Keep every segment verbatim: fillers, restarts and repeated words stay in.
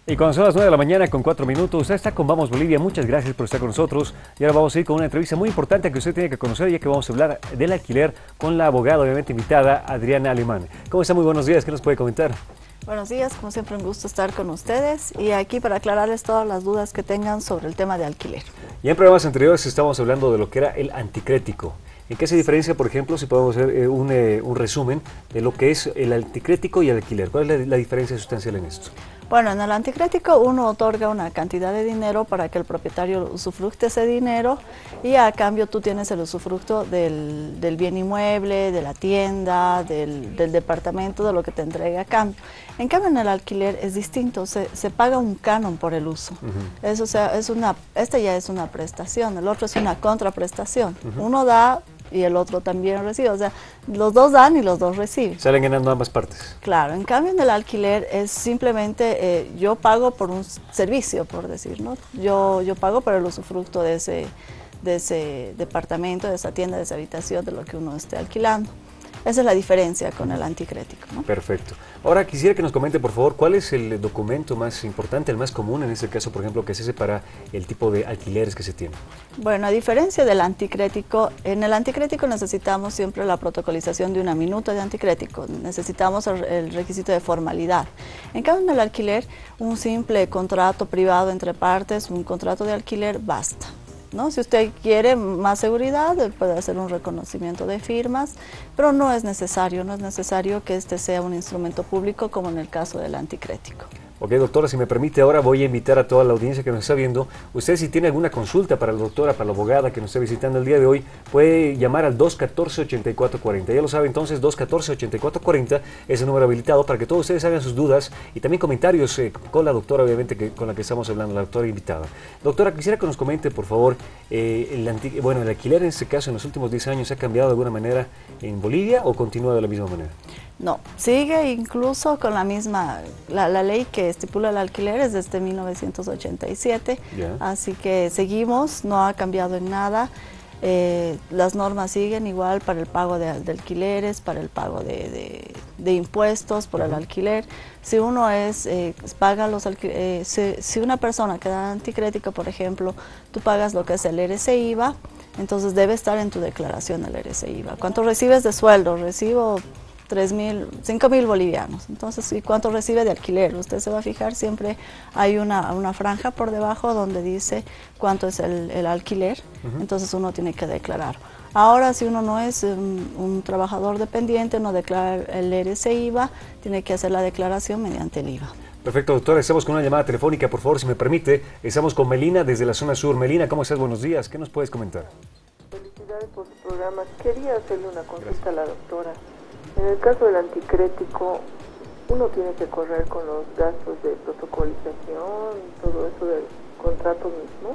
Y cuando son las nueve de la mañana con cuatro minutos, usted está con Vamos Bolivia. Muchas gracias por estar con nosotros. Y ahora vamos a ir con una entrevista muy importante que usted tiene que conocer, ya que vamos a hablar del alquiler con la abogada, obviamente invitada, Adriana Alemán. ¿Cómo está? Muy buenos días. ¿Qué nos puede comentar? Buenos días, como siempre un gusto estar con ustedes y aquí para aclararles todas las dudas que tengan sobre el tema de alquiler. Y en programas anteriores estábamos hablando de lo que era el anticrético. ¿En qué se diferencia, por ejemplo, si podemos hacer eh, un, eh, un resumen de lo que es el anticrético y el alquiler? ¿Cuál es la, la diferencia sustancial en esto? Bueno, en el anticrético uno otorga una cantidad de dinero para que el propietario usufructe ese dinero y a cambio tú tienes el usufructo del, del bien inmueble, de la tienda, del, del departamento, de lo que te entregue a cambio. En cambio en el alquiler es distinto, se, se paga un canon por el uso. Uh-huh. Eso, o sea, es una, esta ya es una prestación, el otro es una contraprestación. Uh-huh. Uno da y el otro también recibe, o sea, los dos dan y los dos reciben. Salen ganando ambas partes. Claro, en cambio en el alquiler es simplemente eh, yo pago por un servicio, por decir, ¿no? Yo, yo pago por el usufructo de ese, de ese departamento, de esa tienda, de esa habitación, de lo que uno esté alquilando. Esa es la diferencia con el anticrético, ¿no? Perfecto. Ahora quisiera que nos comente, por favor, cuál es el documento más importante, el más común en este caso, por ejemplo, que se hace para el tipo de alquileres que se tiene. Bueno, a diferencia del anticrético, en el anticrético necesitamos siempre la protocolización de una minuta de anticrético, necesitamos el, el requisito de formalidad. En cambio, en el alquiler, un simple contrato privado entre partes, un contrato de alquiler, basta, ¿no? Si usted quiere más seguridad, puede hacer un reconocimiento de firmas, pero no es necesario, no es necesario que este sea un instrumento público como en el caso del anticrético. Ok, doctora, si me permite, ahora voy a invitar a toda la audiencia que nos está viendo. Usted, si tiene alguna consulta para la doctora, para la abogada que nos esté visitando el día de hoy, puede llamar al dos uno cuatro, ocho cuatro cuatro cero. Ya lo sabe, entonces, dos uno cuatro, ocho cuatro cuatro cero es el número habilitado para que todos ustedes hagan sus dudas y también comentarios eh, con la doctora, obviamente, que, con la que estamos hablando, la doctora invitada. Doctora, quisiera que nos comente, por favor, eh, el, anti bueno, el alquiler en este caso, en los últimos diez años, ¿ha cambiado de alguna manera en Bolivia o continúa de la misma manera? No, sigue incluso con la misma, la, la ley que estipula el alquiler es desde mil novecientos ochenta y siete, yeah. Así que seguimos, no ha cambiado en nada, eh, las normas siguen igual para el pago de, de alquileres, para el pago de, de, de impuestos por uh-huh. el alquiler. Si uno es, eh, paga los eh, si, si una persona que da anticrético, por ejemplo, tú pagas lo que es el R C I V A, entonces debe estar en tu declaración el R C I V A. ¿Cuánto recibes de sueldo? Recibo tres mil, cinco mil bolivianos. Entonces, ¿y cuánto recibe de alquiler? Usted se va a fijar, siempre hay una, una franja por debajo donde dice cuánto es el, el alquiler, uh-huh. Entonces uno tiene que declarar. Ahora, si uno no es un, un trabajador dependiente, no declara el R C I V A, tiene que hacer la declaración mediante el I V A. Perfecto, doctora, estamos con una llamada telefónica, por favor, si me permite. Estamos con Melina desde la zona sur. Melina, ¿cómo estás? Buenos días, ¿qué nos puedes comentar? Felicidades por su programa. Quería hacerle una consulta Gracias. a la doctora. En el caso del anticrético, uno tiene que correr con los gastos de protocolización y todo eso del contrato mismo,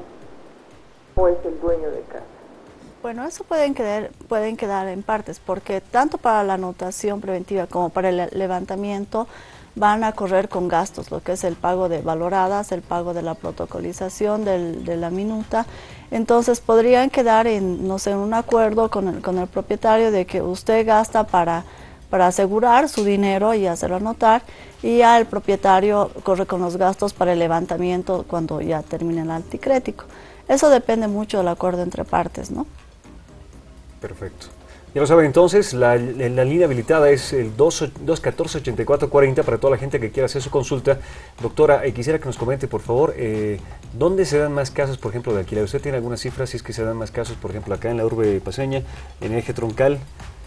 ¿o es el dueño de casa? Bueno, eso pueden quedar, pueden quedar en partes, porque tanto para la anotación preventiva como para el levantamiento van a correr con gastos, lo que es el pago de valoradas, el pago de la protocolización, del, de la minuta. Entonces podrían quedar en, no sé, en un acuerdo con el, con el propietario de que usted gasta para para asegurar su dinero y hacerlo anotar, y ya el propietario corre con los gastos para el levantamiento cuando ya termine el anticrético. Eso depende mucho del acuerdo entre partes, ¿no? Perfecto. Ya lo saben entonces, la, la línea habilitada es el dos uno cuatro, ocho cuatro cuatro cero para toda la gente que quiera hacer su consulta. Doctora, eh, quisiera que nos comente, por favor, eh, ¿dónde se dan más casos, por ejemplo, de alquiler? ¿Usted tiene algunas cifras si es que se dan más casos, por ejemplo, acá en la urbe paseña, en el eje troncal?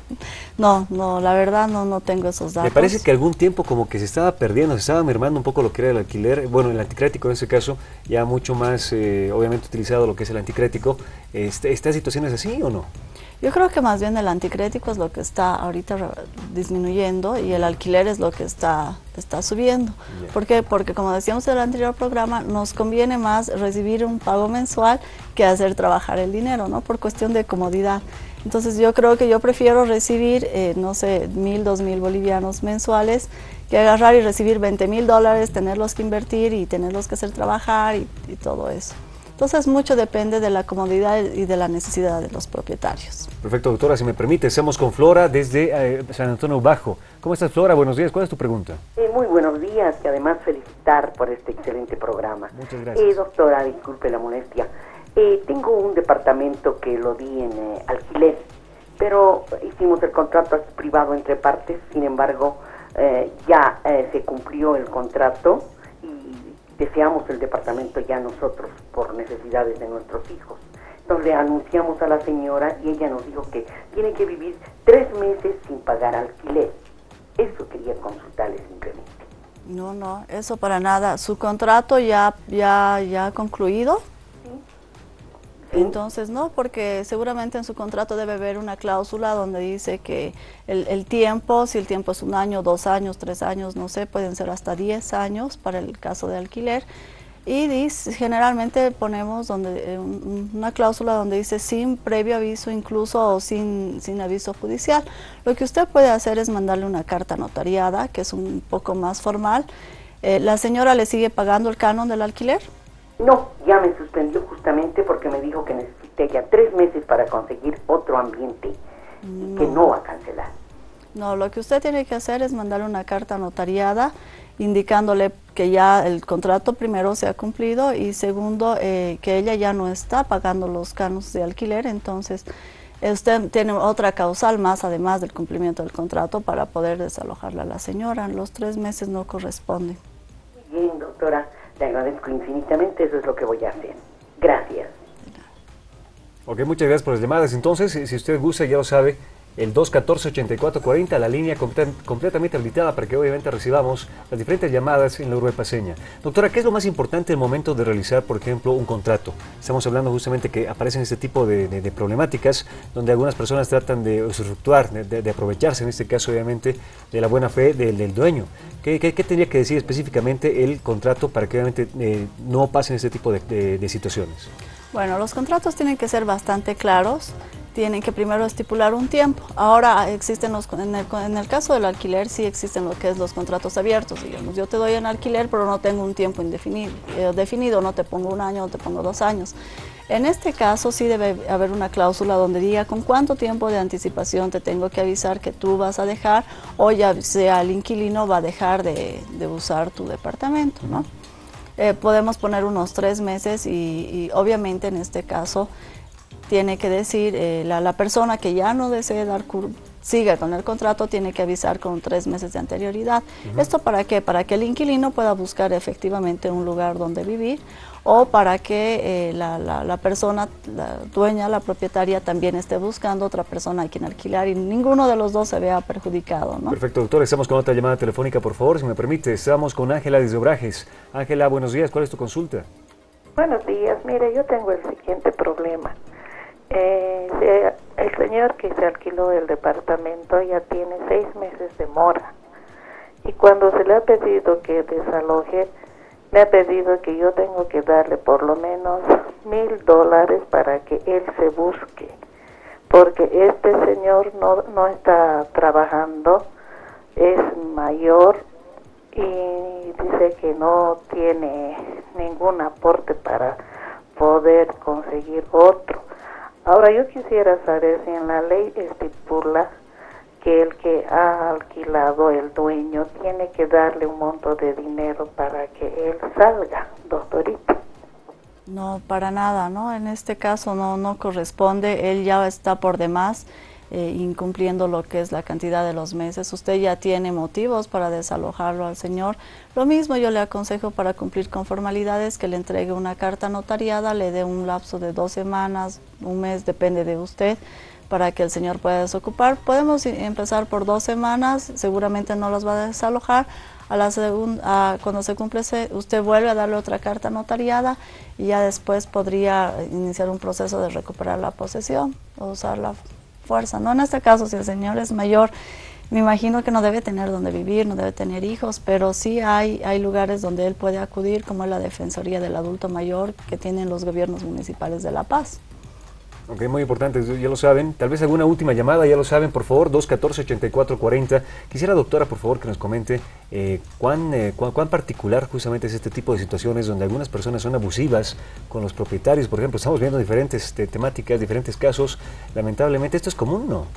No, no, la verdad no, no tengo esos datos. Me parece que algún tiempo como que se estaba perdiendo, se estaba mermando un poco lo que era el alquiler, bueno, el anticrético en ese caso, ya mucho más, eh, obviamente, utilizado lo que es el anticrético. Este, ¿Esta situación es así o no? Yo creo que más bien el anticrético es lo que está ahorita disminuyendo y el alquiler es lo que está, está subiendo. Yeah. ¿Por qué? Porque como decíamos en el anterior programa, nos conviene más recibir un pago mensual que hacer trabajar el dinero, ¿no? Por cuestión de comodidad. Entonces yo creo que yo prefiero recibir, eh, no sé, mil, dos mil bolivianos mensuales, que agarrar y recibir veinte mil dólares, tenerlos que invertir y tenerlos que hacer trabajar y, y todo eso. Entonces mucho depende de la comodidad y de la necesidad de los propietarios. Perfecto, doctora, si me permite, estamos con Flora desde eh, San Antonio Bajo. ¿Cómo estás, Flora? Buenos días, ¿cuál es tu pregunta? Eh, muy buenos días y además felicitar por este excelente programa. Muchas gracias. Eh, doctora, disculpe la molestia. Eh, tengo un departamento que lo di en eh, alquiler, pero hicimos el contrato privado entre partes, sin embargo, eh, ya eh, se cumplió el contrato y deseamos el departamento ya nosotros por necesidades de nuestros hijos. Entonces le anunciamos a la señora y ella nos dijo que tiene que vivir tres meses sin pagar alquiler. Eso quería consultarle simplemente. No, no, eso para nada. ¿Su contrato ya, ya, ya ha concluido? ¿Sí? Entonces no, porque seguramente en su contrato debe haber una cláusula donde dice que el, el tiempo, si el tiempo es un año, dos años, tres años, no sé, pueden ser hasta diez años para el caso de alquiler. Y dice, generalmente ponemos donde, eh, un, una cláusula donde dice sin previo aviso incluso o sin, sin aviso judicial. Lo que usted puede hacer es mandarle una carta notariada, que es un poco más formal. Eh, ¿La señora le sigue pagando el canon del alquiler? No, ya me suspendió justamente porque me dijo que necesité ya tres meses para conseguir otro ambiente y que no va a cancelar. No, lo que usted tiene que hacer es mandarle una carta notariada indicándole que ya el contrato primero se ha cumplido y segundo eh, que ella ya no está pagando los canos de alquiler, entonces usted tiene otra causal más además del cumplimiento del contrato para poder desalojarla a la señora. Los tres meses no corresponden. Muy bien, doctora. Le agradezco infinitamente, eso es lo que voy a hacer. Gracias. Ok, muchas gracias por las llamadas. Entonces, si usted gusta, ya lo sabe, el dos uno cuatro, ocho cuatro cuatro cero, la línea comple completamente habilitada para que obviamente recibamos las diferentes llamadas en la urbe paseña. Doctora, ¿qué es lo más importante en el momento de realizar, por ejemplo, un contrato? Estamos hablando justamente que aparecen este tipo de, de, de problemáticas donde algunas personas tratan de usufructuar, de, de, de aprovecharse, en este caso obviamente, de la buena fe del, del dueño. ¿Qué, qué, qué tendría que decir específicamente el contrato para que obviamente eh, no pasen este tipo de, de, de situaciones? Bueno, los contratos tienen que ser bastante claros. Tienen que primero estipular un tiempo. Ahora existen los, en el, en el caso del alquiler sí existen lo que es los contratos abiertos, digamos. Yo te doy en alquiler, pero no tengo un tiempo indefinido, eh, definido, no te pongo un año, no te pongo dos años. En este caso sí debe haber una cláusula donde diga con cuánto tiempo de anticipación te tengo que avisar que tú vas a dejar o ya sea el inquilino va a dejar de, de usar tu departamento, ¿no? Eh, podemos poner unos tres meses y, y obviamente en este caso tiene que decir, eh, la, la persona que ya no desee dar siga con el contrato, tiene que avisar con tres meses de anterioridad. Uh-huh. ¿Esto para qué? Para que el inquilino pueda buscar efectivamente un lugar donde vivir o para que eh, la, la, la persona, la dueña, la propietaria también esté buscando otra persona a quien alquilar y ninguno de los dos se vea perjudicado, ¿no? Perfecto, doctor. Estamos con otra llamada telefónica, por favor, si me permite. Estamos con Ángela desde Obrajes. Ángela, buenos días. ¿Cuál es tu consulta? Buenos días. Mire, yo tengo el siguiente problema. Eh, se, el señor que se alquiló el departamento ya tiene seis meses de mora y cuando se le ha pedido que desaloje, me ha pedido que yo tengo que darle por lo menos mil dólares para que él se busque, porque este señor no, no está trabajando, es mayor y dice que no tiene ningún aporte para poder conseguir otro. Ahora yo quisiera saber si en la ley estipula que el que ha alquilado, el dueño, tiene que darle un monto de dinero para que él salga, doctorita. No, para nada, ¿no? En este caso no, no corresponde, él ya está por demás eh, incumpliendo lo que es la cantidad de los meses. Usted ya tiene motivos para desalojarlo al señor. Lo mismo yo le aconsejo para cumplir con formalidades que le entregue una carta notariada, le dé un lapso de dos semanas, un mes, depende de usted, para que el señor pueda desocupar. Podemos empezar por dos semanas, seguramente no los va a desalojar. A la segunda, cuando se cumple, usted vuelve a darle otra carta notariada y ya después podría iniciar un proceso de recuperar la posesión o usar la fuerza, ¿no? En este caso, si el señor es mayor, me imagino que no debe tener donde vivir, no debe tener hijos, pero sí hay, hay lugares donde él puede acudir, como es la Defensoría del Adulto Mayor que tienen los gobiernos municipales de La Paz. Ok, muy importante, ya lo saben. Tal vez alguna última llamada, ya lo saben, por favor, dos uno cuatro, ochenta y cuatro cuarenta. Quisiera, doctora, por favor, que nos comente eh, cuán, eh, cuán, cuán particular justamente es este tipo de situaciones donde algunas personas son abusivas con los propietarios. Por ejemplo, estamos viendo diferentes te, temáticas, diferentes casos. Lamentablemente, esto es común, ¿no?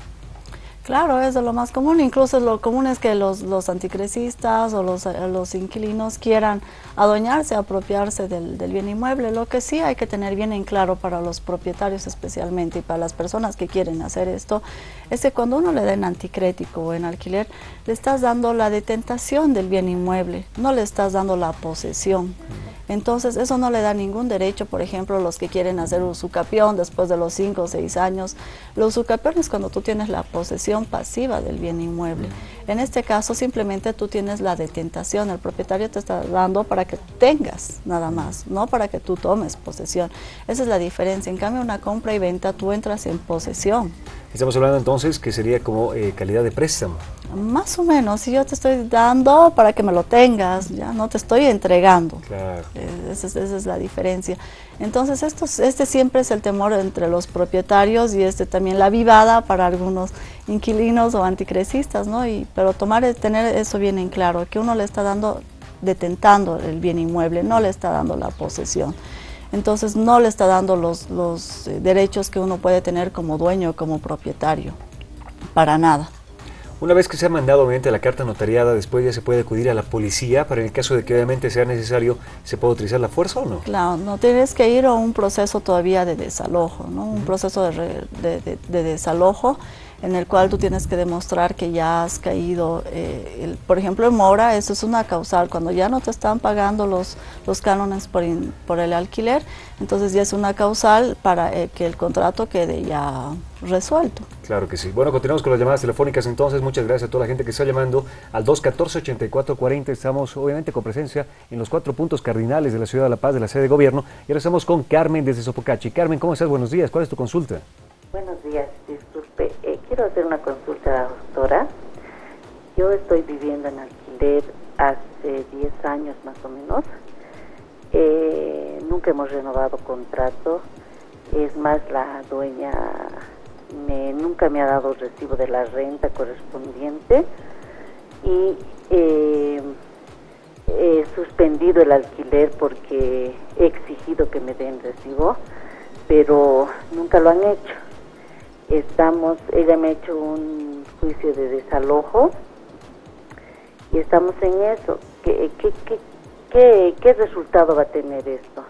Claro, es de lo más común, incluso lo común es que los, los anticrecistas o los, los inquilinos quieran adueñarse, apropiarse del, del bien inmueble. Lo que sí hay que tener bien en claro para los propietarios especialmente y para las personas que quieren hacer esto, es que cuando uno le da en anticrético o en alquiler, le estás dando la detentación del bien inmueble, no le estás dando la posesión. Entonces eso no le da ningún derecho, por ejemplo, los que quieren hacer usucapión después de los cinco o seis años. Los usucapiones cuando tú tienes la posesión pasiva del bien inmueble. En este caso simplemente tú tienes la detentación, el propietario te está dando para que tengas nada más, no para que tú tomes posesión. Esa es la diferencia. En cambio, una compra y venta tú entras en posesión. Estamos hablando entonces que sería como eh, calidad de préstamo. Más o menos, si yo te estoy dando para que me lo tengas, ya no te estoy entregando. Claro. Esa es, esa es la diferencia. Entonces, esto, este siempre es el temor entre los propietarios y este también la vivada para algunos inquilinos o anticrecistas, ¿no? Y, pero tomar, tener eso bien en claro, que uno le está dando, detentando el bien inmueble, no le está dando la posesión. Entonces no le está dando los, los eh, derechos que uno puede tener como dueño, como propietario, para nada. Una vez que se ha mandado obviamente la carta notariada, después ya se puede acudir a la policía, para en el caso de que obviamente sea necesario, ¿se puede utilizar la fuerza o no? Claro, no tienes que ir a un proceso todavía de desalojo, ¿no? Un proceso de, re, de, de, de desalojo en el cual tú tienes que demostrar que ya has caído, eh, el, por ejemplo en mora, eso es una causal, cuando ya no te están pagando los, los cánones por, in, por el alquiler, entonces ya es una causal para eh, que el contrato quede ya resuelto. Claro que sí. Bueno, continuamos con las llamadas telefónicas entonces. Muchas gracias a toda la gente que está llamando al dos uno cuatro, ochenta y cuatro cuarenta. Estamos obviamente con presencia en los cuatro puntos cardinales de la Ciudad de La Paz, de la sede de gobierno. Y ahora estamos con Carmen desde Sopocachi. Carmen, ¿cómo estás? Buenos días. ¿Cuál es tu consulta? Buenos días. Disculpe, eh, quiero hacer una consulta a la doctora. Yo estoy viviendo en alquiler hace diez años más o menos. Eh, nunca hemos renovado contrato. Es más, la dueña me, nunca me ha dado recibo de la renta correspondiente y eh, he suspendido el alquiler porque he exigido que me den recibo, pero nunca lo han hecho. Estamos, ella me ha hecho un juicio de desalojo y estamos en eso. ¿Qué, qué, qué, qué, qué resultado va a tener esto?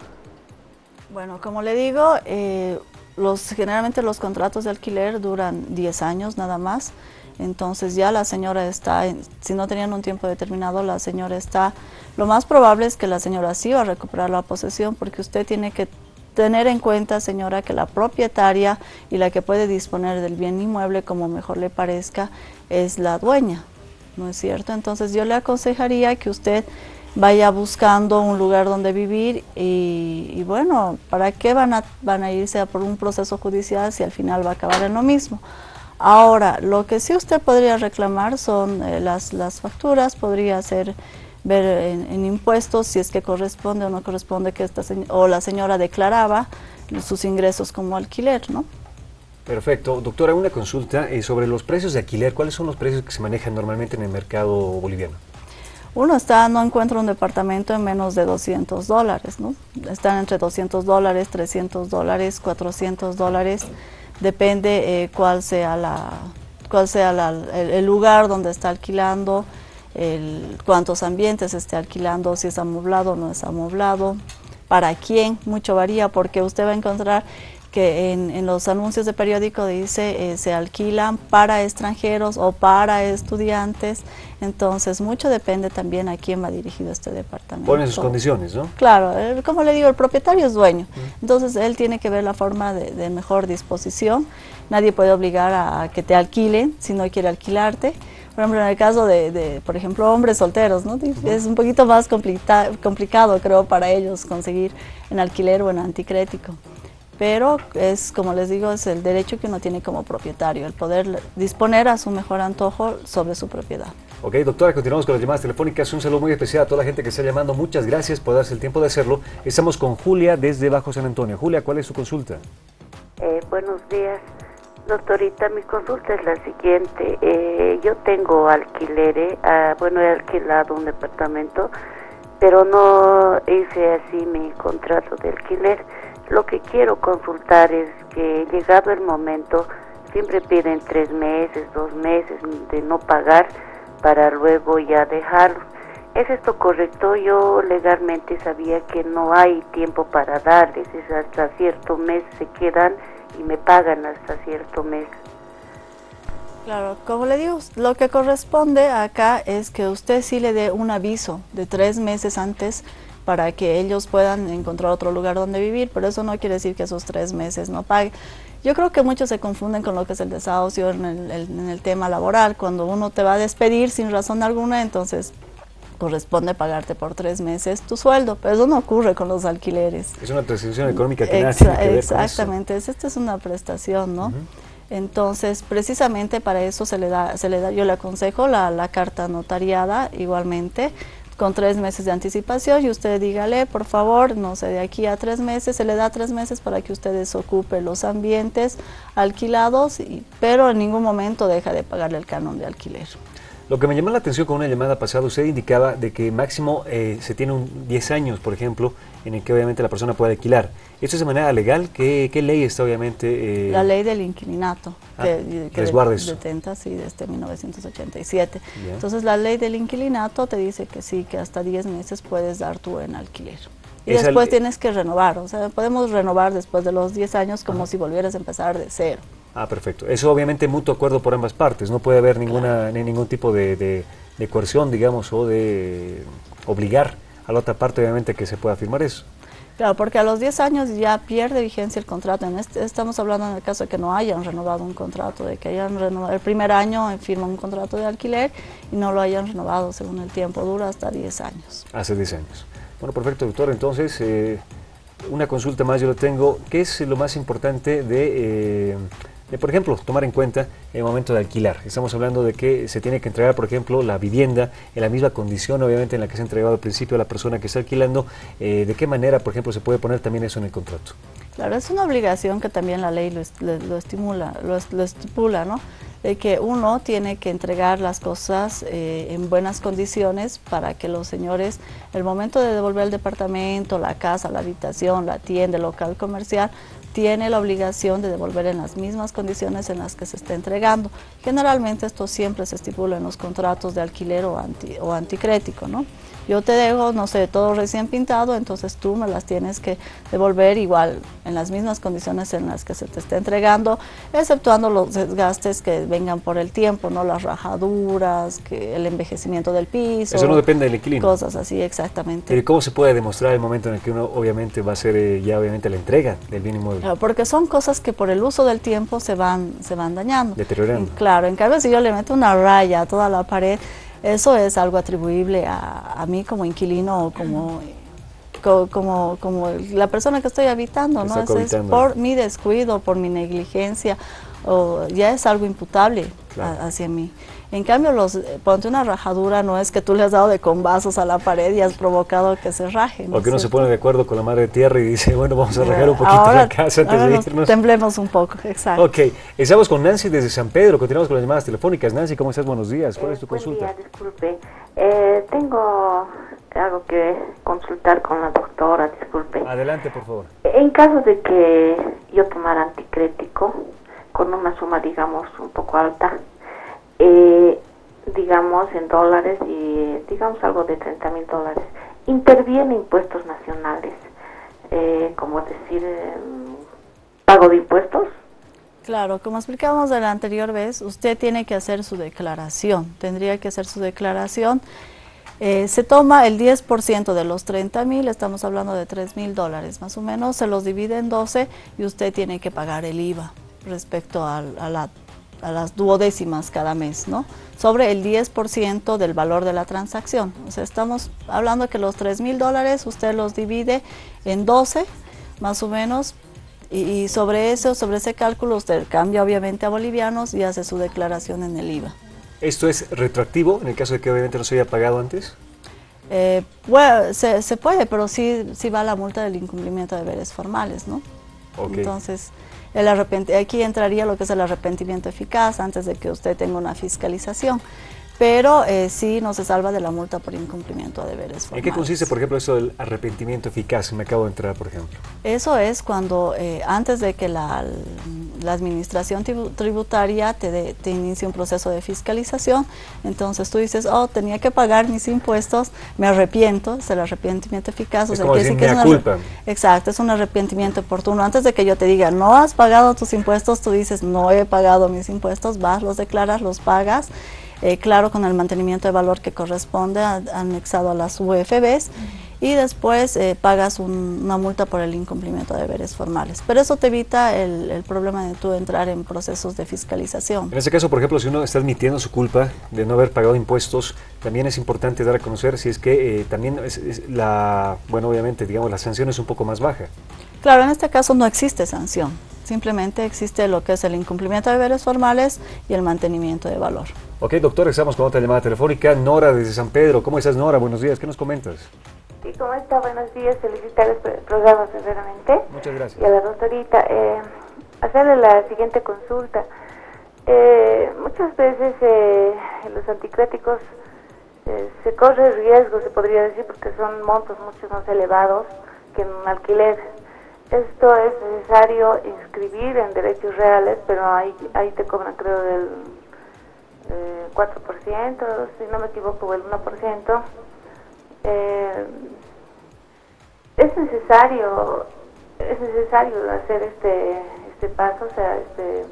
Bueno, como le digo, eh, los, generalmente los contratos de alquiler duran diez años nada más, entonces ya la señora está, si no tenían un tiempo determinado, la señora está, lo más probable es que la señora sí va a recuperar la posesión, porque usted tiene que tener en cuenta, señora, que la propietaria y la que puede disponer del bien inmueble como mejor le parezca es la dueña, ¿no es cierto? Entonces yo le aconsejaría que usted vaya buscando un lugar donde vivir y, y bueno, ¿para qué van a, van a irse a por un proceso judicial si al final va a acabar en lo mismo? Ahora, lo que sí usted podría reclamar son eh, las, las facturas, podría hacer ver en, en impuestos si es que corresponde o no corresponde que esta o la señora declaraba sus ingresos como alquiler, ¿no? Perfecto. Doctora, una consulta eh, sobre los precios de alquiler. ¿Cuáles son los precios que se manejan normalmente en el mercado boliviano? Uno está, no encuentra un departamento en menos de doscientos dólares, ¿no? Están entre doscientos dólares, trescientos dólares, cuatrocientos dólares, depende eh, cuál sea, la, cuál sea la, el, el lugar donde está alquilando, el, cuántos ambientes esté alquilando, si es amoblado o no es amoblado, para quién, mucho varía, porque usted va a encontrar que en, en los anuncios de periódico dice eh, se alquilan para extranjeros o para estudiantes, entonces mucho depende también a quién va dirigido este departamento. Ponen sus condiciones, ¿no? Claro, eh, como le digo, el propietario es dueño, mm. entonces él tiene que ver la forma de, de mejor disposición, nadie puede obligar a, a que te alquilen si no quiere alquilarte. Por ejemplo, en el caso de, de por ejemplo, hombres solteros, ¿no? Uh-huh. Es un poquito más complica complicado, creo, para ellos conseguir en alquiler o en anticrético. Pero es, como les digo, es el derecho que uno tiene como propietario, el poder disponer a su mejor antojo sobre su propiedad. Ok, doctora, continuamos con las llamadas telefónicas. Un saludo muy especial a toda la gente que está llamando. Muchas gracias por darse el tiempo de hacerlo. Estamos con Julia desde Bajo San Antonio. Julia, ¿cuál es su consulta? Eh, buenos días. Doctorita, mi consulta es la siguiente. Eh, yo tengo alquileres, uh, bueno, he alquilado un departamento, pero no hice así mi contrato de alquiler. Lo que quiero consultar es que llegado el momento, siempre piden tres meses, dos meses de no pagar para luego ya dejarlo. ¿Es esto correcto? Yo legalmente sabía que no hay tiempo para darles, es hasta cierto mes se quedan y me pagan hasta cierto mes. Claro, como le digo, lo que corresponde acá es que usted sí le dé un aviso de tres meses antes para que ellos puedan encontrar otro lugar donde vivir, pero eso no quiere decir que esos tres meses no pague. Yo creo que muchos se confunden con lo que es el desahucio en el, el, en el tema laboral. Cuando uno te va a despedir sin razón alguna, entonces corresponde pagarte por tres meses tu sueldo, pero eso no ocurre con los alquileres. Es una prestación económica que Exa nada tiene que ver Exactamente, con eso. esta es una prestación, ¿no? Uh-huh. Entonces, precisamente para eso se le da, se le da, yo le aconsejo la, la carta notariada igualmente, con tres meses de anticipación, y usted dígale, por favor, no sé, de aquí a tres meses, se le da tres meses para que usted desocupe los ambientes alquilados, y, pero en ningún momento deja de pagarle el canon de alquiler. Lo que me llamó la atención con una llamada pasada, usted indicaba de que máximo eh, se tiene un diez años, por ejemplo, en el que obviamente la persona puede alquilar. ¿Esto es de manera legal? ¿Qué, qué ley está obviamente? Eh... La ley del inquilinato, ah, que, que resguarda eso. detenta, sí, desde mil novecientos ochenta y siete. Yeah. Entonces la ley del inquilinato te dice que sí, que hasta diez meses puedes dar tú en alquiler. Y Esa después le... tienes que renovar, o sea, podemos renovar después de los diez años como Ajá. si volvieras a empezar de cero. Ah, perfecto. Eso obviamente mutuo acuerdo por ambas partes, no puede haber ninguna, ni ningún tipo de, de, de coerción, digamos, o de obligar a la otra parte, obviamente, que se pueda firmar eso. Claro, porque a los diez años ya pierde vigencia el contrato. En este, estamos hablando en el caso de que no hayan renovado un contrato, de que hayan renovado el primer año, firman un contrato de alquiler y no lo hayan renovado según el tiempo, dura hasta diez años. Hace diez años. Bueno, perfecto, doctor. Entonces, eh, una consulta más yo lo tengo. ¿Qué es lo más importante de... Eh, De, por ejemplo, tomar en cuenta el momento de alquilar? Estamos hablando de que se tiene que entregar, por ejemplo, la vivienda en la misma condición, obviamente, en la que se ha entregado al principio a la persona que está alquilando. Eh, ¿De qué manera, por ejemplo, se puede poner también eso en el contrato? Claro, es una obligación que también la ley lo, lo, lo estimula, lo, lo estipula, ¿no? De que uno tiene que entregar las cosas eh, en buenas condiciones para que los señores, el momento de devolver el departamento, la casa, la habitación, la tienda, el local comercial, tiene la obligación de devolver en las mismas condiciones en las que se está entregando. Generalmente esto siempre se estipula en los contratos de alquiler o, anti, o anticrético, ¿no? Yo te dejo, no sé, todo recién pintado, entonces tú me las tienes que devolver igual, en las mismas condiciones en las que se te está entregando, exceptuando los desgastes que vengan por el tiempo, ¿no? Las rajaduras, que el envejecimiento del piso. Eso no depende del inquilino. Cosas así, exactamente. ¿Y cómo se puede demostrar el momento en el que uno obviamente va a hacer eh, ya obviamente la entrega del bien inmueble? Claro, porque son cosas que por el uso del tiempo se van, se van dañando. Deteriorando. Y, claro, en cambio si yo le meto una raya a toda la pared, eso es algo atribuible a, a mí como inquilino o como, como, como, como la persona que estoy habitando, ¿no? Eso es por mi descuido, por mi negligencia, o ya es algo imputable claro. a, hacia mí. En cambio, los, ponte una rajadura, no es que tú le has dado de combazos a la pared y has provocado que se raje. ¿no? O que uno se pone de acuerdo con la madre tierra y dice, bueno, vamos a rajar un poquito ahora, la casa antes ahora de nos irnos. Temblemos un poco, exacto. Ok, estamos con Nancy desde San Pedro, continuamos con las llamadas telefónicas. Nancy, ¿cómo estás? Buenos días, ¿cuál eh, es tu buen consulta? Día, disculpe, eh, tengo algo que consultar con la doctora, disculpe. Adelante, por favor. En caso de que yo tomara anticrético, con una suma, digamos, un poco alta, eh, digamos en dólares y digamos algo de treinta mil dólares, interviene impuestos nacionales, eh, como decir, eh, pago de impuestos. Claro, como explicábamos de la anterior vez, usted tiene que hacer su declaración, tendría que hacer su declaración. Eh, se toma el diez por ciento de los treinta mil, estamos hablando de tres mil dólares más o menos, se los divide en doce y usted tiene que pagar el I V A respecto a, a, la, a las duodécimas cada mes, ¿no? Sobre el diez por ciento del valor de la transacción. O sea, estamos hablando que los tres mil dólares usted los divide en doce, más o menos, y, y sobre eso, sobre ese cálculo usted cambia obviamente a bolivianos y hace su declaración en el I V A. ¿Esto es retroactivo en el caso de que obviamente no se haya pagado antes? Eh, bueno, se, se puede, pero sí, sí va la multa del incumplimiento de deberes formales, ¿no? Okay. Entonces, El arrepent- aquí entraría lo que es el arrepentimiento eficaz antes de que usted tenga una fiscalización. Pero eh, sí no se salva de la multa por incumplimiento de deberes formales. ¿En qué consiste, por ejemplo, eso del arrepentimiento eficaz? Me acabo de entrar, por ejemplo. Eso es cuando eh, antes de que la, la administración tributaria te, de, te inicie un proceso de fiscalización, entonces tú dices, oh, tenía que pagar mis impuestos, me arrepiento, es el arrepentimiento eficaz. Es o sea, como que decir, sí que mea es una, culpa. Exacto, es un arrepentimiento oportuno. Antes de que yo te diga, no has pagado tus impuestos, tú dices, no he pagado mis impuestos, vas, los declaras, los pagas. Eh, claro, con el mantenimiento de valor que corresponde a, anexado a las U F Bs, uh-huh. y después eh, pagas un, una multa por el incumplimiento de deberes formales. Pero eso te evita el, el problema de tú entrar en procesos de fiscalización. En ese caso, por ejemplo, si uno está admitiendo su culpa de no haber pagado impuestos, también es importante dar a conocer si es que eh, también es, es la, bueno, obviamente, digamos, la sanción es un poco más baja. Claro, en este caso no existe sanción. Simplemente existe lo que es el incumplimiento de deberes formales y el mantenimiento de valor. Ok, doctor, estamos con otra llamada telefónica. Nora desde San Pedro. ¿Cómo estás, Nora? Buenos días. ¿Qué nos comentas? Sí, ¿cómo está? Buenos días. Felicitarles por el programa, sinceramente. Muchas gracias. Y a la doctorita, eh, hacerle la siguiente consulta. Eh, muchas veces eh, los anticréticos eh, se corre riesgo, se podría decir, porque son montos mucho más elevados que en un alquiler. Esto es necesario inscribir en derechos reales, pero ahí, ahí te cobran, creo, del eh, cuatro por ciento, si no me equivoco, o el uno por ciento. Eh, es necesario es necesario hacer este este paso, o sea, este,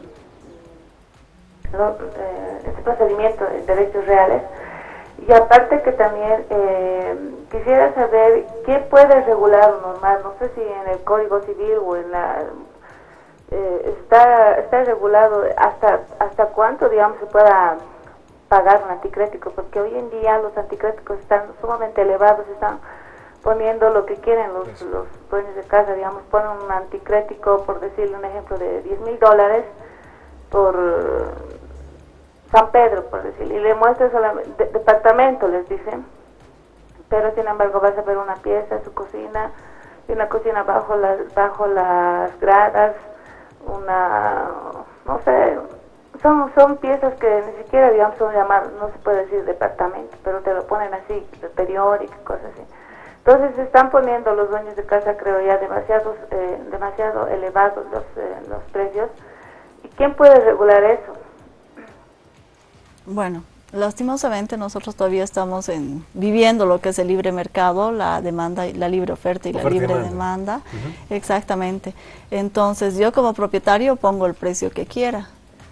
no, eh, este procedimiento en derechos reales. Y aparte que también eh, quisiera saber qué puede regular o normal, no sé si en el Código Civil o en la eh, está está regulado hasta hasta cuánto, digamos, se pueda pagar un anticrético, porque hoy en día los anticréticos están sumamente elevados, están poniendo lo que quieren los, los dueños de casa, digamos, ponen un anticrético, por decirle un ejemplo, de diez mil dólares por San Pedro, por decirle, y le muestran solamente de, departamento, les dicen, pero sin embargo vas a ver una pieza, su cocina, y una cocina bajo las, bajo las gradas, una, no sé, son, son piezas que ni siquiera, digamos, son llamar, no se puede decir departamento, pero te lo ponen así, periódico, cosas así. Entonces se están poniendo los dueños de casa, creo ya, demasiados, eh, demasiado elevados los, eh, los precios. ¿Y quién puede regular eso? Bueno, lastimosamente nosotros todavía estamos en, viviendo lo que es el libre mercado, la demanda, la libre oferta y oferta la libre demanda. demanda. Uh-huh. Exactamente. Entonces yo como propietario pongo el precio que quiera.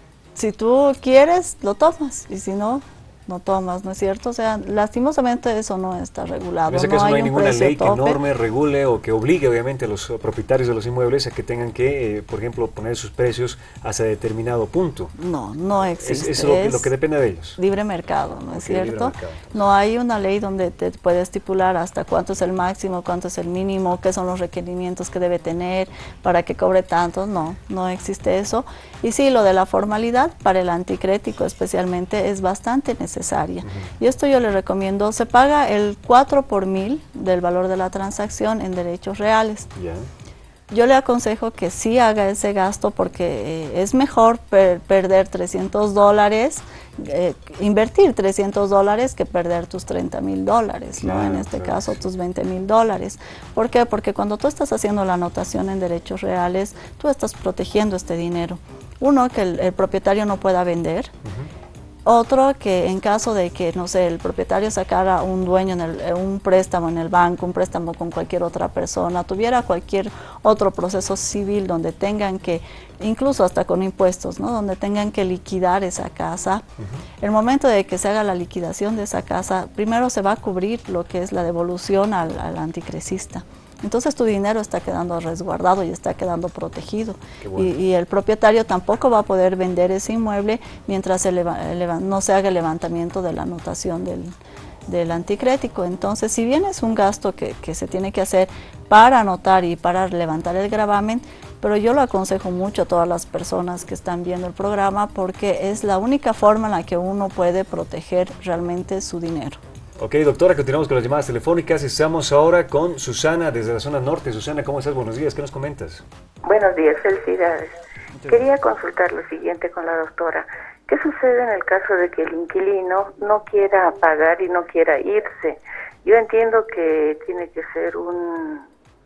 Si tú quieres, lo tomas, y si no, no tomas, ¿no es cierto? O sea, lastimosamente eso no está regulado. En ese caso no hay, no hay ninguna ley que tope. norme, regule o que obligue obviamente a los propietarios de los inmuebles a que tengan que, eh, por ejemplo, poner sus precios hasta determinado punto. No, no existe. Es, es, lo, que, lo que depende de ellos. Libre mercado, ¿no es okay, cierto? No hay una ley donde te puede estipular hasta cuánto es el máximo, cuánto es el mínimo, qué son los requerimientos que debe tener para que cobre tanto. No, no existe eso. Y sí, lo de la formalidad para el anticrético especialmente es bastante necesario. Necesaria. Uh-huh. Y esto yo le recomiendo, se paga el cuatro por mil del valor de la transacción en derechos reales. Yeah. Yo le aconsejo que sí haga ese gasto porque eh, es mejor per perder trescientos dólares, eh, invertir trescientos dólares que perder tus treinta mil dólares, ¿no? En este claro, caso sí. tus veinte mil dólares. ¿Por qué? Porque cuando tú estás haciendo la anotación en derechos reales, tú estás protegiendo este dinero. Uno, que el, el propietario no pueda vender. Uh-huh. Otro, que en caso de que, no sé, el propietario sacara un dueño, en el, un préstamo en el banco, un préstamo con cualquier otra persona, tuviera cualquier otro proceso civil donde tengan que, incluso hasta con impuestos, ¿no? Donde tengan que liquidar esa casa, uh-huh. el momento de que se haga la liquidación de esa casa, primero se va a cubrir lo que es la devolución al, al anticrecista. Entonces tu dinero está quedando resguardado y está quedando protegido. Bueno. y, y el propietario tampoco va a poder vender ese inmueble mientras se leva, leva, no se haga el levantamiento de la anotación del, del anticrético. Entonces, si bien es un gasto que, que se tiene que hacer para anotar y para levantar el gravamen, pero yo lo aconsejo mucho a todas las personas que están viendo el programa porque es la única forma en la que uno puede proteger realmente su dinero. Ok, doctora, continuamos con las llamadas telefónicas. Estamos ahora con Susana desde la zona norte. Susana, ¿cómo estás? Buenos días, ¿qué nos comentas? Buenos días, felicidades. Quería consultar lo siguiente con la doctora. ¿Qué sucede en el caso de que el inquilino no quiera pagar y no quiera irse? Yo entiendo que tiene que ser un,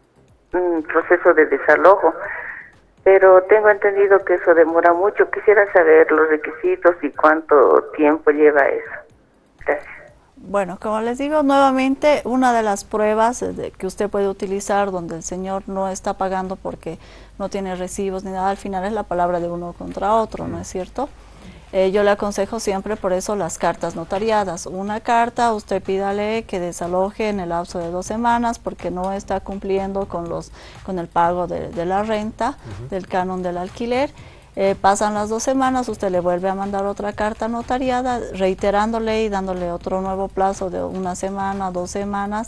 un proceso de desalojo, pero tengo entendido que eso demora mucho. Quisiera saber los requisitos y cuánto tiempo lleva eso. Gracias. Bueno, como les digo nuevamente, una de las pruebas de, que usted puede utilizar donde el señor no está pagando porque no tiene recibos ni nada, al final es la palabra de uno contra otro, ¿no es cierto? Eh, yo le aconsejo siempre por eso las cartas notariadas. Una carta, usted pídale que desaloje en el lapso de dos semanas porque no está cumpliendo con, los, con el pago de, de la renta, uh-huh. del canon del alquiler. Eh, pasan las dos semanas, usted le vuelve a mandar otra carta notariada, reiterándole y dándole otro nuevo plazo de una semana, dos semanas,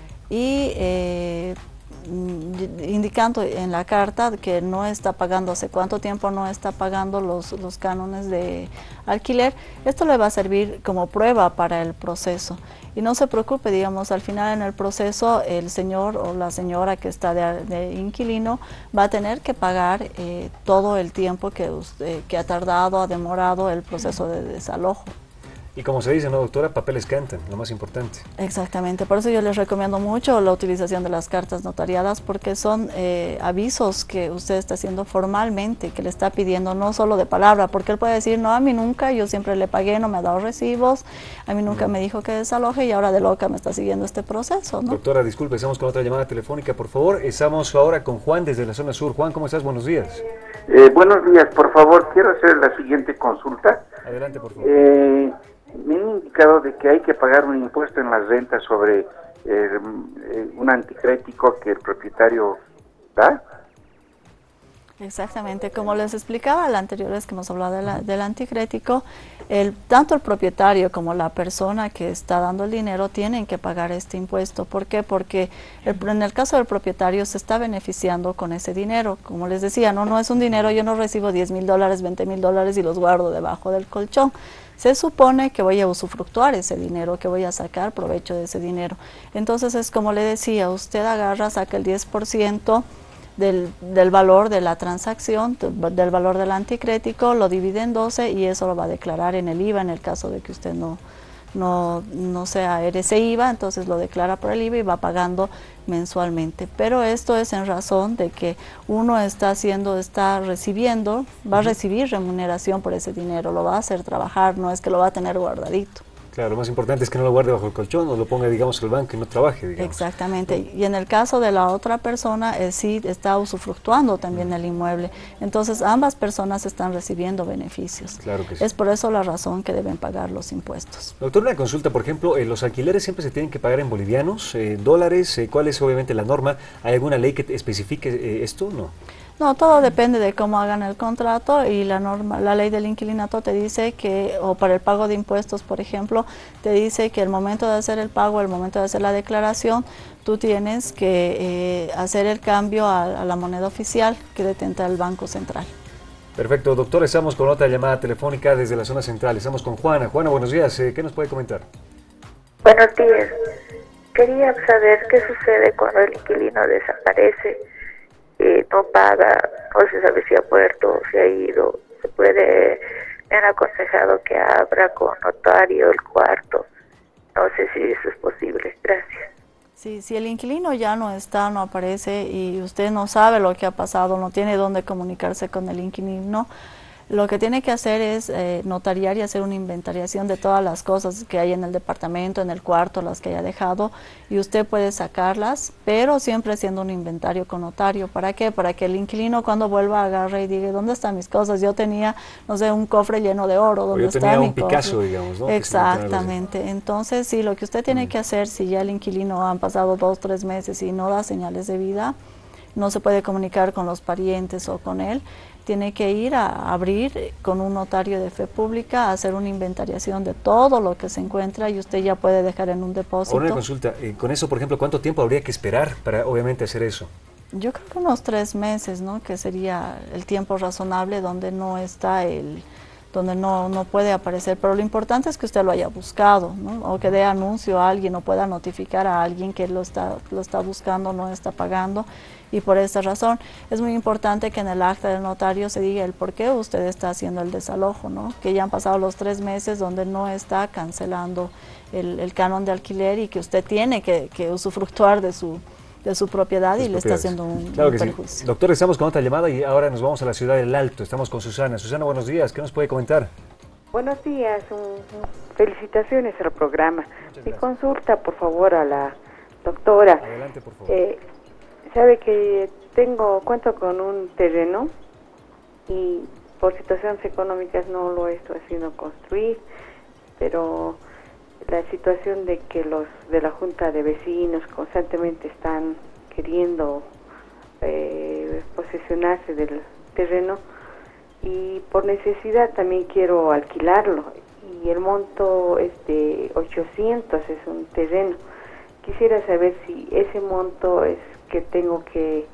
y eh, indicando en la carta que no está pagando, hace cuánto tiempo no está pagando los, los cánones de alquiler. Esto le va a servir como prueba para el proceso. Y no se preocupe, digamos, al final en el proceso el señor o la señora que está de, de inquilino va a tener que pagar eh, todo el tiempo que, usted, que ha tardado, ha demorado el proceso de desalojo. Y como se dice, ¿no, doctora? Papeles cantan, lo más importante. Exactamente, por eso yo les recomiendo mucho la utilización de las cartas notariadas porque son eh, avisos que usted está haciendo formalmente, que le está pidiendo, no solo de palabra, porque él puede decir, no, a mí nunca, yo siempre le pagué, no me ha dado recibos, a mí nunca mm. me dijo que desaloje y ahora de loca me está siguiendo este proceso, ¿no? Doctora, disculpe, estamos con otra llamada telefónica, por favor. Estamos ahora con Juan desde la zona sur. Juan, ¿cómo estás? Buenos días. Eh, buenos días, por favor, quiero hacer la siguiente consulta. Adelante, por favor. Eh, me han indicado de que hay que pagar un impuesto en las rentas sobre eh, eh, un anticrético que el propietario da. Exactamente, como les explicaba la anterior vez que hemos hablado de la, del anticrético, el, tanto el propietario como la persona que está dando el dinero tienen que pagar este impuesto. ¿Por qué? Porque el, en el caso del propietario se está beneficiando con ese dinero. Como les decía, no, no es un dinero, yo no recibo diez mil dólares, veinte mil dólares y los guardo debajo del colchón. Se supone que voy a usufructuar ese dinero, que voy a sacar provecho de ese dinero. Entonces es como le decía, usted agarra, saca el diez por ciento del, del valor de la transacción, del valor del anticrético, lo divide en doce y eso lo va a declarar en el I V A en el caso de que usted no, no, no sea ese I V A, entonces lo declara por el I V A y va pagando mensualmente. Pero esto es en razón de que uno está haciendo, está recibiendo, va a recibir remuneración por ese dinero, lo va a hacer trabajar, no es que lo va a tener guardadito. Claro, lo más importante es que no lo guarde bajo el colchón o lo ponga, digamos, en el banco y no trabaje, digamos. Exactamente, y en el caso de la otra persona, eh, sí está usufructuando también el inmueble. Entonces, ambas personas están recibiendo beneficios. Claro que sí. Es por eso la razón que deben pagar los impuestos. Doctor, una consulta, por ejemplo, eh, los alquileres siempre se tienen que pagar en bolivianos, eh, dólares, eh, ¿cuál es obviamente la norma? ¿Hay alguna ley que especifique eh, esto? No. No, todo depende de cómo hagan el contrato y la norma, la ley del inquilinato te dice que, o para el pago de impuestos, por ejemplo, te dice que el momento de hacer el pago, el momento de hacer la declaración, tú tienes que eh, hacer el cambio a, a la moneda oficial que detenta el Banco Central. Perfecto, doctor, estamos con otra llamada telefónica desde la zona central. Estamos con Juana. Juana, buenos días. Eh, ¿Qué nos puede comentar? Buenos días. Quería saber qué sucede cuando el inquilino desaparece. Eh, no paga, no se sabe si ha muerto, si ha ido. Se puede, me han aconsejado que abra con notario el cuarto. No sé si eso es posible. Gracias. Sí, si el inquilino ya no está, no aparece y usted no sabe lo que ha pasado, no tiene dónde comunicarse con el inquilino, lo que tiene que hacer es eh, notariar y hacer una inventariación de todas las cosas que hay en el departamento, en el cuarto, las que haya dejado, y usted puede sacarlas, pero siempre haciendo un inventario con notario. ¿Para qué? Para que el inquilino cuando vuelva agarre y diga, ¿dónde están mis cosas? Yo tenía, no sé, un cofre lleno de oro, ¿dónde está mi cofre? Yo tenía un Picasso, digamos, ¿no? Exactamente. Entonces, sí, lo que usted tiene mm. que hacer, si ya el inquilino han pasado dos, tres meses y no da señales de vida, no se puede comunicar con los parientes o con él, tiene que ir a abrir con un notario de fe pública, a hacer una inventariación de todo lo que se encuentra y usted ya puede dejar en un depósito. Ahora una consulta, eh, con eso, por ejemplo, ¿cuánto tiempo habría que esperar para obviamente hacer eso? Yo creo que unos tres meses, ¿no? Que sería el tiempo razonable donde no está el, donde no, no puede aparecer, pero lo importante es que usted lo haya buscado, ¿no? O que dé anuncio a alguien o pueda notificar a alguien que lo está, lo está buscando, no está pagando, y por esta razón es muy importante que en el acta del notario se diga el por qué usted está haciendo el desalojo, ¿no? Que ya han pasado los tres meses donde no está cancelando el, el canon de alquiler y que usted tiene que, que usufructuar de su de su propiedad y le está haciendo un, claro un que perjuicio. Sí. Doctor, estamos con otra llamada y ahora nos vamos a la ciudad del Alto. Estamos con Susana. Susana, buenos días. ¿Qué nos puede comentar? Buenos días. Un, un, felicitaciones al programa. Mi consulta, por favor, a la doctora. Adelante, por favor. Eh, sabe que tengo, cuento con un terreno y por situaciones económicas no lo estoy haciendo construir, pero la situación de que los de la Junta de Vecinos constantemente están queriendo eh, posesionarse del terreno y por necesidad también quiero alquilarlo y el monto es de ochocientos, es un terreno. Quisiera saber si ese monto es que tengo que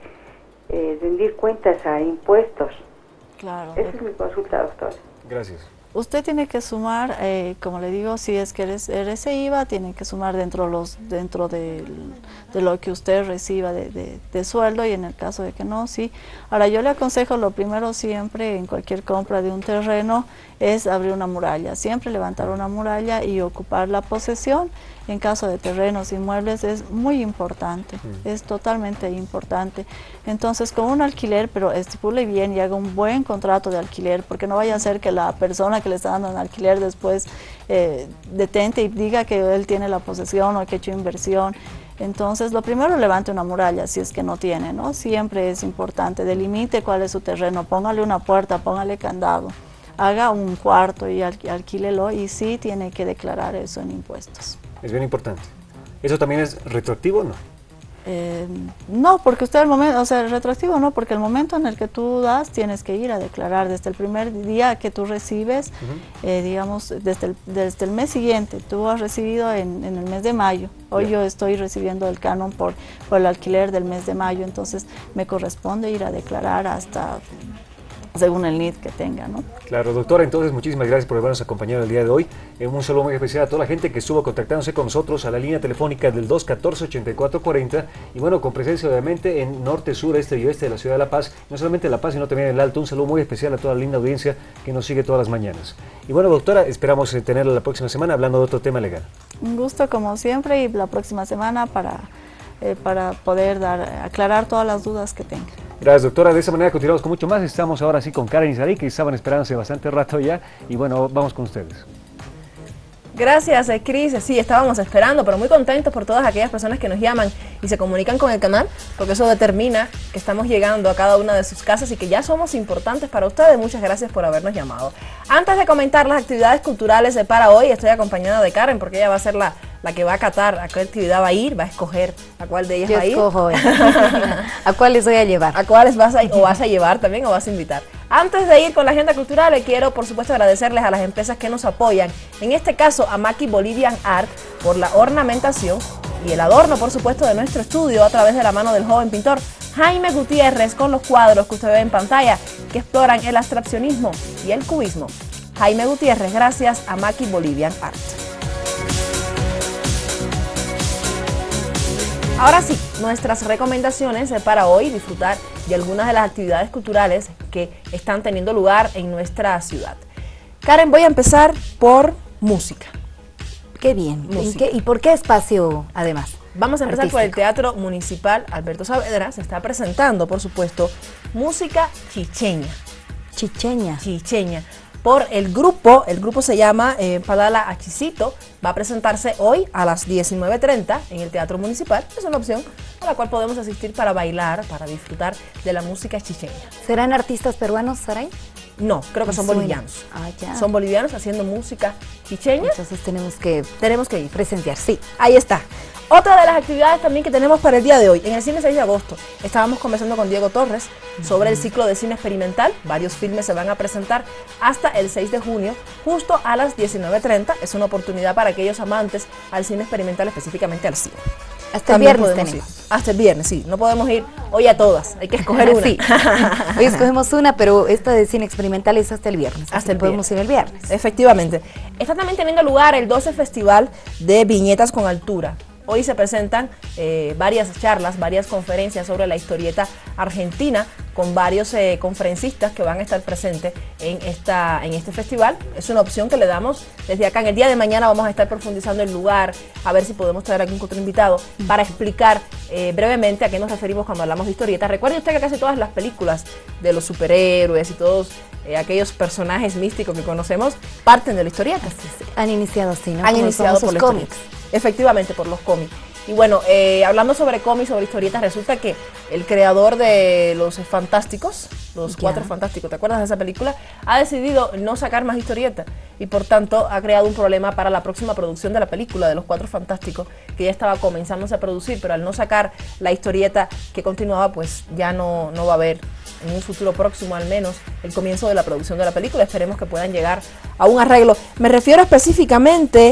eh, rendir cuentas a impuestos. Claro. Esa es mi consulta, doctor. Gracias. Usted tiene que sumar, eh, como le digo, si es que eres, eres I V A, tiene que sumar dentro los dentro de, de lo que usted reciba de, de, de sueldo, y en el caso de que no, sí. Ahora, yo le aconsejo lo primero siempre en cualquier compra de un terreno es abrir una muralla, siempre levantar una muralla y ocupar la posesión. En caso de terrenos, inmuebles, es muy importante, mm. es totalmente importante. Entonces, con un alquiler, pero estipule bien y haga un buen contrato de alquiler, porque no vaya a ser que la persona que le está dando un alquiler después eh, detente y diga que él tiene la posesión o que ha hecho inversión. Entonces, lo primero, levante una muralla, si es que no tiene, ¿no? Siempre es importante, delimite cuál es su terreno, póngale una puerta, póngale candado, haga un cuarto y alqu alquílelo, y sí tiene que declarar eso en impuestos. Es bien importante. ¿Eso también es retroactivo o no? Eh, no, porque usted el momento, o sea, retroactivo no, porque el momento en el que tú das tienes que ir a declarar desde el primer día que tú recibes, uh-huh. eh, digamos, desde el, desde el mes siguiente. Tú has recibido en, en el mes de mayo, hoy yeah. yo estoy recibiendo el canon por, por el alquiler del mes de mayo, entonces me corresponde ir a declarar hasta según el N I D que tenga, ¿no? Claro, doctora, entonces muchísimas gracias por habernos acompañado el día de hoy. Eh, un saludo muy especial a toda la gente que estuvo contactándose con nosotros a la línea telefónica del dos uno cuatro, ocho cuatro cuatro cero, y bueno, con presencia obviamente en norte, sur, este y oeste de la ciudad de La Paz, no solamente en La Paz, sino también en el Alto. Un saludo muy especial a toda la linda audiencia que nos sigue todas las mañanas. Y bueno, doctora, esperamos tenerla la próxima semana hablando de otro tema legal. Un gusto como siempre, y la próxima semana para, eh, para poder dar, aclarar todas las dudas que tenga. Gracias, doctora. De esa manera continuamos con mucho más. Estamos ahora sí con Karen y Saray, que estaban esperando hace bastante rato ya. Y bueno, vamos con ustedes. Gracias, eh, Cris. Sí, estábamos esperando, pero muy contentos por todas aquellas personas que nos llaman y se comunican con el canal, porque eso determina que estamos llegando a cada una de sus casas y que ya somos importantes para ustedes. Muchas gracias por habernos llamado. Antes de comentar las actividades culturales de para hoy, estoy acompañada de Karen, porque ella va a ser la, la que va a catar a qué actividad va a ir, va a escoger a cuál de ellas Yo va a ir. Escojo, ¿a cuáles voy a llevar? ¿A cuáles vas a, o vas a llevar también o vas a invitar? Antes de ir con la agenda cultural, le quiero por supuesto agradecerles a las empresas que nos apoyan, en este caso a Maki Bolivian Art por la ornamentación y el adorno por supuesto de nuestro estudio a través de la mano del joven pintor Jaime Gutiérrez con los cuadros que usted ve en pantalla que exploran el abstraccionismo y el cubismo. Jaime Gutiérrez, gracias a Maki Bolivian Art. Ahora sí, nuestras recomendaciones para hoy, disfrutar de algunas de las actividades culturales que están teniendo lugar en nuestra ciudad. Karen, voy a empezar por música. Qué bien. Música. ¿En qué, ¿Y por qué espacio, además? Vamos a empezar artístico? por el Teatro Municipal Alberto Saavedra. Se está presentando, por supuesto, música chicheña. Chicheña. Chicheña. Por el grupo, el grupo se llama eh, Padala Achicito, va a presentarse hoy a las diecinueve treinta en el Teatro Municipal. Es una opción a la cual podemos asistir para bailar, para disfrutar de la música chicheña. ¿Serán artistas peruanos, Saray? No, creo que son Suena. bolivianos. Ah, ya. Son bolivianos haciendo música chicheña. Entonces tenemos que, tenemos que ir. presenciar, sí. Ahí está. Otra de las actividades también que tenemos para el día de hoy, en el cine seis de agosto, estábamos conversando con Diego Torres sobre el ciclo de cine experimental. Varios filmes se van a presentar hasta el seis de junio, justo a las diecinueve treinta. Es una oportunidad para aquellos amantes al cine experimental, específicamente al cine. Hasta el viernes tenemos. Ir. Hasta el viernes, sí. No podemos ir hoy a todas, hay que escoger una. Sí. Hoy escogemos una, pero esta de cine experimental es hasta el viernes. Hasta el podemos viernes. ir el viernes. Efectivamente. Está también teniendo lugar el doce Festival de Viñetas con Altura. Hoy se presentan eh, varias charlas, varias conferencias sobre la historieta argentina con varios eh, conferencistas que van a estar presentes en, esta, en este festival. Es una opción que le damos desde acá. En el día de mañana vamos a estar profundizando el lugar, a ver si podemos traer algún otro invitado para explicar eh, brevemente a qué nos referimos cuando hablamos de historietas. Recuerde usted que casi todas las películas de los superhéroes y todos eh, aquellos personajes místicos que conocemos parten de la historieta. Han iniciado así, ¿no? Han Como iniciado por los cómics. Efectivamente, por los cómics. Y bueno, eh, hablando sobre cómics, sobre historietas, resulta que el creador de Los Fantásticos, Los ya. Cuatro Fantásticos, ¿te acuerdas de esa película? Ha decidido no sacar más historietas y por tanto ha creado un problema para la próxima producción de la película de Los Cuatro Fantásticos, que ya estaba comenzándose a producir, pero al no sacar la historieta que continuaba, pues ya no, no va a haber en un futuro próximo al menos el comienzo de la producción de la película. Esperemos que puedan llegar a un arreglo. Me refiero específicamente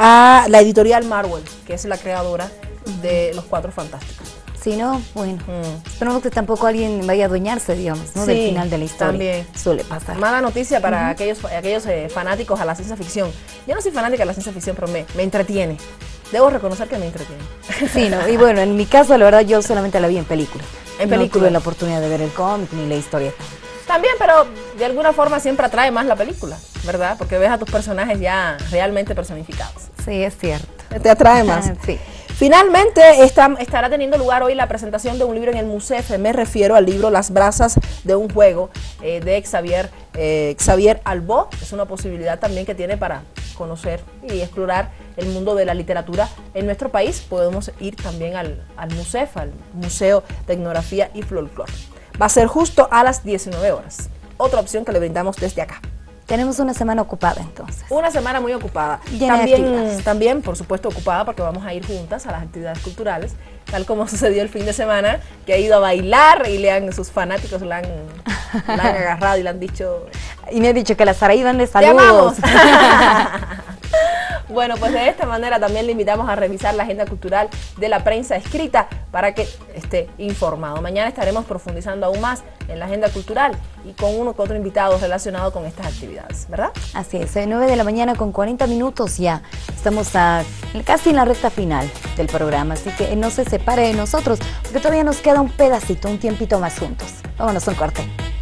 a la editorial Marvel, que es la creadora de Los Cuatro Fantásticos. Si no, bueno, mm. esperemos que tampoco alguien vaya a adueñarse, digamos, ¿no? Sí, del final de la historia. También suele pasar. Mala noticia para uh-huh. aquellos, aquellos eh, fanáticos a la ciencia ficción. Yo no soy fanática de la ciencia ficción, pero me, me entretiene. Debo reconocer que me entretiene. Sí, ¿no? Y bueno, en mi caso, la verdad, yo solamente la vi en películas. En no películas. tuve la oportunidad de ver el cómic ni la historieta. También, pero de alguna forma siempre atrae más la película, ¿verdad? Porque ves a tus personajes ya realmente personificados. Sí, es cierto. Te atrae más. Sí. Finalmente está, estará teniendo lugar hoy la presentación de un libro en el MUSEF. Me refiero al libro Las brasas de un juego eh, de Xavier, eh, Xavier Albó. Es una posibilidad también que tiene para conocer y explorar el mundo de la literatura en nuestro país. Podemos ir también al, al MUSEF, al Museo de Etnografía y Folclore. Va a ser justo a las diecinueve horas. Otra opción que le brindamos desde acá. Tenemos una semana ocupada entonces. Una semana muy ocupada. Llena también, también, por supuesto, ocupada porque vamos a ir juntas a las actividades culturales, tal como sucedió el fin de semana, que ha ido a bailar y le han, sus fanáticos la han, la han agarrado y le han dicho... Y me ha dicho que la Saray van de saludos. Bueno, pues de esta manera también le invitamos a revisar la agenda cultural de la prensa escrita para que esté informado. Mañana estaremos profundizando aún más en la agenda cultural y con uno que otro invitado relacionado con estas actividades, ¿verdad? Así es, nueve de la mañana con cuarenta minutos ya. Estamos a, casi en la recta final del programa, así que no se separe de nosotros, porque todavía nos queda un pedacito, un tiempito más juntos. Vámonos a un corte.